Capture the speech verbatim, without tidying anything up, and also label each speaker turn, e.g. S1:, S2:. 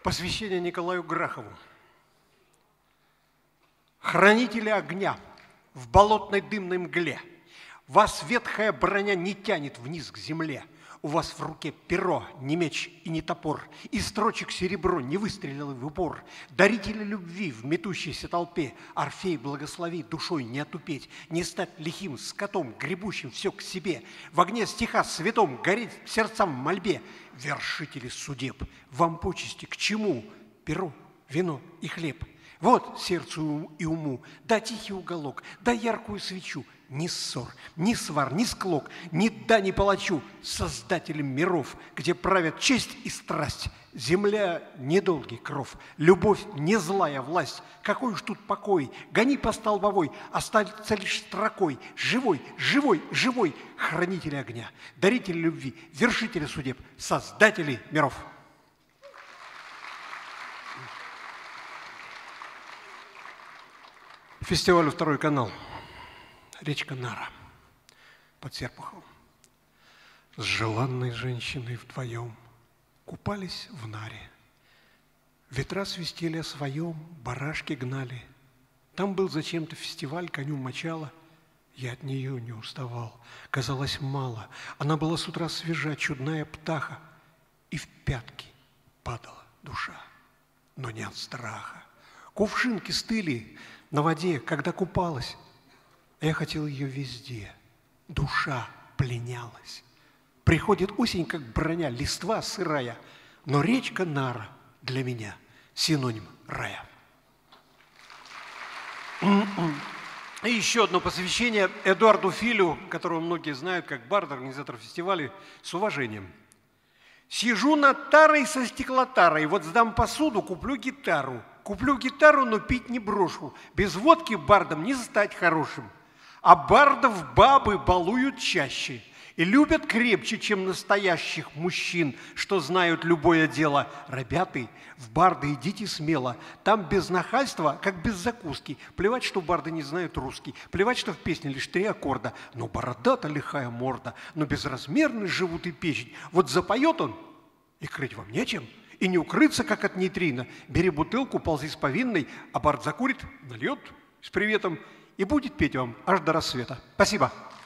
S1: Посвящение Николаю Грахову. Хранители огня в болотной дымной мгле, вас ветхая броня не тянет вниз к земле. У вас в руке перо, не меч и не топор, и строчек серебро не выстрелило в упор. Дарители любви в метущейся толпе, Орфей, благослови душой не отупеть, не стать лихим скотом, гребущим все к себе. В огне стиха светом гореть сердцам в мольбе. Вершители судеб, вам почести к чему? Перо, вино и хлеб. Вот сердцу и уму, да тихий уголок, да яркую свечу. Ни ссор, ни свар, ни склок, ни да, ни палачу, создателем миров, где правят честь и страсть. Земля – недолгий кров, любовь – не злая власть. Какой уж тут покой, гони по столбовой, останется лишь строкой. Живой, живой, живой, хранители огня, дарители любви, вершители судеб, создатели миров. Фестиваль «Второй канал». Речка Нара под Серпуховым. С желанной женщиной вдвоем купались в Наре. Ветра свистели о своем, барашки гнали. Там был зачем-то фестиваль, коню мочала. Я от нее не уставал. Казалось, мало. Она была с утра свежа, чудная птаха. И в пятки падала душа, но не от страха. Кувшинки стыли на воде, когда купалась. Я хотел ее везде. Душа пленялась. Приходит осень, как броня, листва сырая, но речка Нара для меня синоним рая. И еще одно посвящение Эдуарду Филю, которого многие знают как барда, организатор фестиваля, с уважением. Сижу над тарой со стеклотарой, вот сдам посуду, куплю гитару. Куплю гитару, но пить не брошу. Без водки бардом не стать хорошим. А бардов бабы балуют чаще и любят крепче, чем настоящих мужчин, что знают любое дело. Ребята, в барды идите смело, там без нахальства, как без закуски. Плевать, что барды не знают русский, плевать, что в песне лишь три аккорда. Но борода-то лихая морда, но безразмерный живут и печень. Вот запоет он, и крыть вам нечем, и не укрыться, как от нейтрино. Бери бутылку, ползи с повинной, а бард закурит, нальет с приветом, и будет петь вам аж до рассвета. Спасибо.